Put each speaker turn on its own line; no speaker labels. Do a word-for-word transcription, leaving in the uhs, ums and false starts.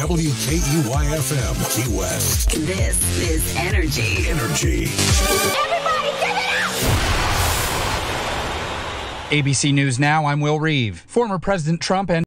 W K E Y F M, Key West.
This is N R G.
Energy.
Everybody give it up!
A B C News Now, I'm Will Reeve. Former President Trump and